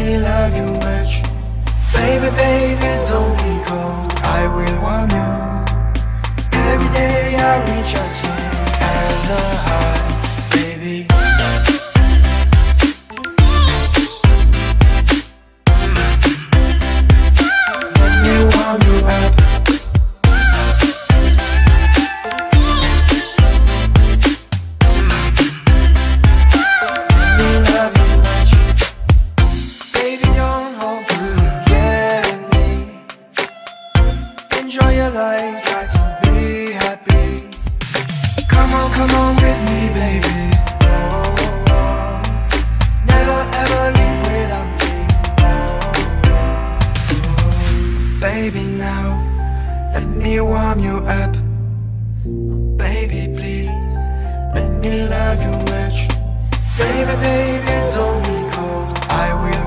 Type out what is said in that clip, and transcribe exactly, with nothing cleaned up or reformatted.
me love you much. Baby, baby, don't be cold, I will warm you. Every day I reach out same as a high, baby. Let me warm you up. Enjoy your life, try to be happy. Come on, come on with me, baby. Oh, oh, oh. Never ever leave without me. Oh, oh. Baby, now let me warm you up. Baby, please, let me love you much. Baby, baby, don't be cold, I will